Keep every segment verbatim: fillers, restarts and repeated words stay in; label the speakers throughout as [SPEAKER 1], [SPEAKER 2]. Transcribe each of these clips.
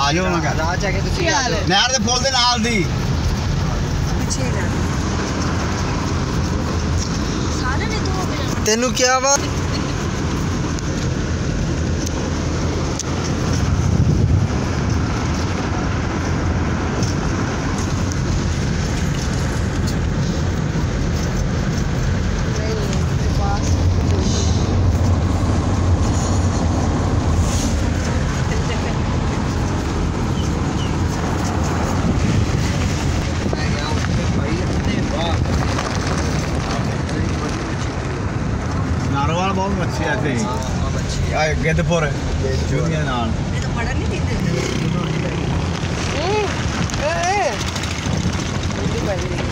[SPEAKER 1] ਆ ਜਾਓ ਨਾ ਕਰ ਰਾਹ ਚ ਆ ਕੇ ਤੁਸੀਂ ਆ ਜਾਓ ਨਹਿਰ ਦੇ ਪੁੱਲ ਦੇ ਨਾਲ ਦੀ ਪਿੱਛੇ ਨਾ ਸਾਰੇ ਨੇ ਤੂੰ ਤੈਨੂੰ ਕੀ ਵਾ नारोवाल बहुत मच्छी आते हैं गेंदपुर चूड़िया नाल ये तो बड़ा नहीं देते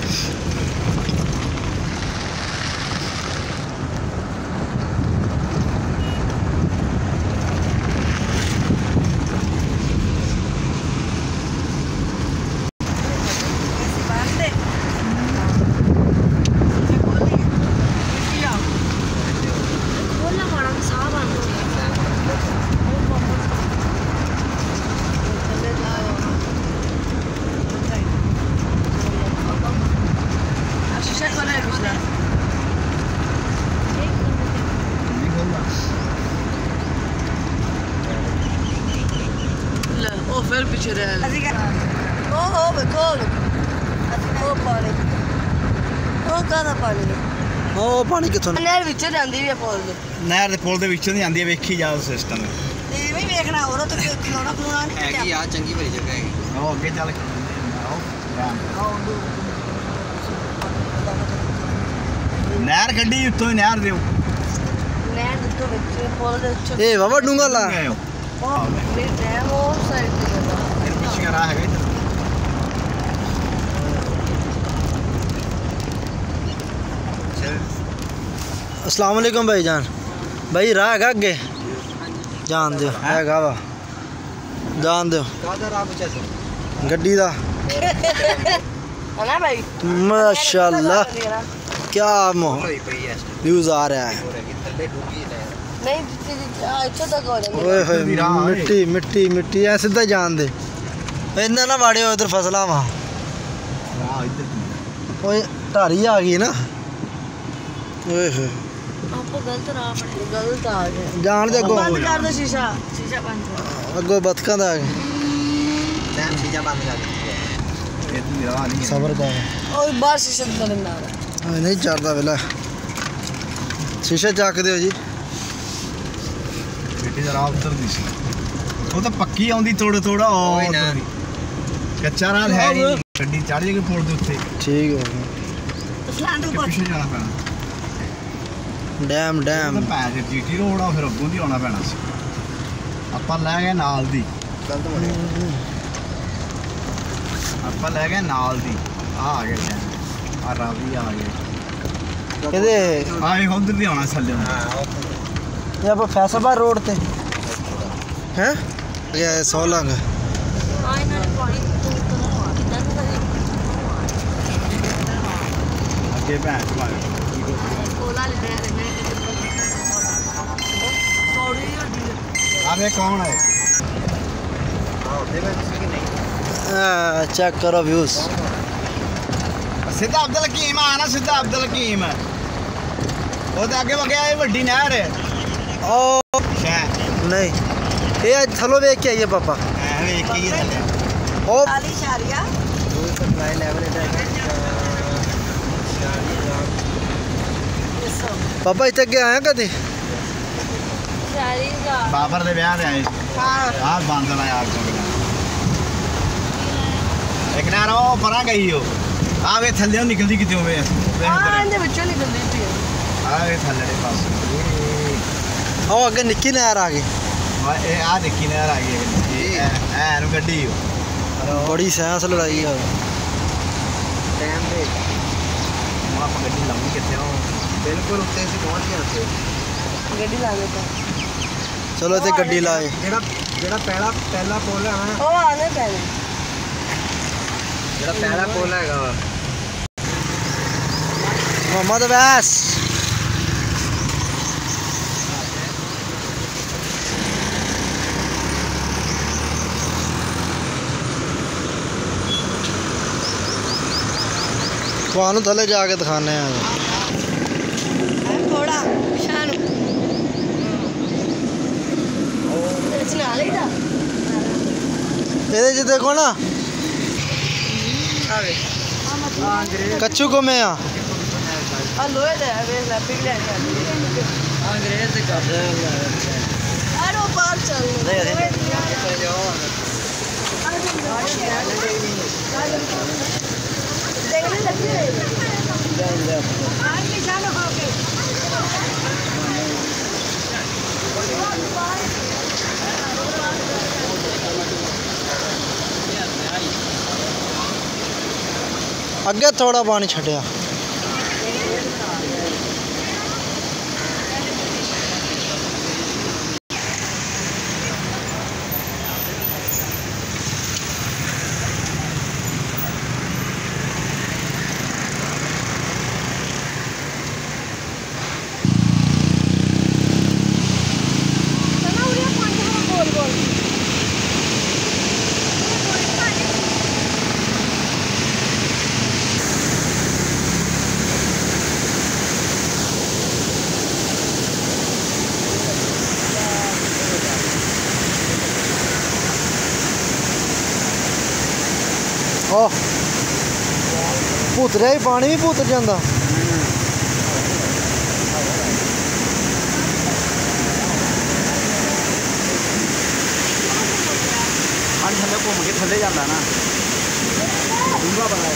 [SPEAKER 1] फिर पीछे रह ओ हो बेकोल ओ पानी ओ कादा पानी ओ पानी किथों नहर विच जांदी है पुल दे नहर दे पुल दे विचों दी आंदी है वेखी जाओ सिस्टम ते भी देखना और तो खिलौना खिलौना है कि यार चंगी भली जगह है ओ अगे चल आओ नहर गड्डी उत्तों ही नहर दे नहर उत्तों विच पुल दे विच ए बाबा डूंगा ला ओ मेरे डैम वो साइड पे है पीछे का राह है अस्सलाम वालेकुम भाईजान भाई राह है अगे जान दो है वा जान दो गड्डी दा माशाल्लाह क्या व्यूज आ रहा है ओए होए मिट्टी मिट्टी मिट्टी ऐ सीधा जान दे इन्ना ना वाड़े उधर फसला वहाँ ओए ढारी आ गई ना ओए होए गलत आ गए जान दे अगो बंद कर दो शीशा शीशा बंद अगो बतखा दा आ गए शीशा बंद कर सबर कर ओए बाहर शीशा तो नहीं आ रहा नहीं चढ़दा वेला शीशा चक दियो जी जरा उधर दी सी वो तो पक्की आंदी थोड़ा थोड़ा और कच्चा राह है नहीं गड्डी चढ़ जाएगी पुल दे उत्ते ठीक हो स्लैंड ऊपर पीछे जाना पैना डैम डैम पैसे जीटी रोड आ फिर अगों दी आना पैना सी ਆਪਾਂ ਲੈ ਗਏ ਨਾਲ ਦੀ ਗਲਤ ਬਣੇ ਆਪਾਂ ਲੈ ਗਏ ਨਾਲ ਦੀ ਆ ਆ ਗਏ ਆ ਰਾਵੀ ਆ ਗਏ ਇਹਦੇ ਆਏ ਉਧਰ ਦੀ ਆਉਣਾ ਥੱਲੇ ਹਾਂ ये आप फैसलाबाद रोड पे हैं ये सोलंग आगे बैठ अबे कौन है चेक करो व्यूज सीधा अब्दुल हकीम आना सीधा अब्दुल हकीम वो तो आगे वगे आई वड्डी नहर है ओ नहीं ये थलो वेख के आइए पापा वेख के ही थले ओ खाली शारिया दो पर ट्राई लेवल पापा इतने के आए कदे शारिया बाबर दे ब्याह दे आए हां हां बांधना यार तो एक ना रो परा गई हो आ वे थल्ले निकलदी किते होवे हां इंदे विचों निकलदी थी आ वे थल्ले दे पास ओ अगे निक्की नहर आ गई ए आ निक्की नहर आ गई ए ए गड्डी बड़ी साइंस लड़ाई है टाइम पे हम आप गड्डी लाऊंगी कितने हो बिल्कुल उत्ते से पहुंच गए उत्ते गड्डी ला देता चलो ते गड्डी लाए जेड़ा जेड़ा पहला पहला पुल है ओ आने पहले जेड़ा पहला पुल हैगा मोहम्मद अवैस ਤੁਹਾਨੂੰ ਥੱਲੇ ਜਾ ਕੇ ਦਿਖਾਣੇ ਆ
[SPEAKER 2] थोड़ा शान चला लेदा
[SPEAKER 1] ਇਹਦੇ 'ਚ ਦੇਖੋ ਨਾ
[SPEAKER 2] आवे
[SPEAKER 1] ਕੱਚੂ ਗੁੰਮੇ ਆ
[SPEAKER 2] आ लोहे दे वे ला पिघले अंग्रेज दे कर अरे बाहर चल दे दे जाओ देखने लगते हैं आज की जानो होके
[SPEAKER 1] ਅੱਗੇ ਥੋੜਾ ਪਾਣੀ ਛੱਡਿਆ ओ भुत रहा पानी भी भुत जाता
[SPEAKER 3] पानी थले घूम के थले जाता ना डूंगा बना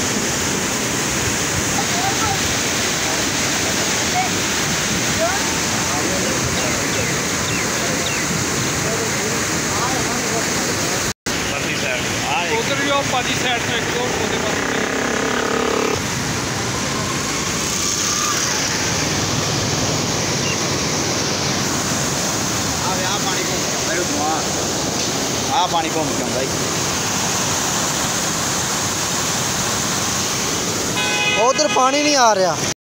[SPEAKER 4] उधर भी आप पाजी साइड पे एक दो पौधे पास
[SPEAKER 3] आ पानी को मेरे धुआं आ पानी घूम के आंदा
[SPEAKER 1] उधर पानी नहीं आ रहा।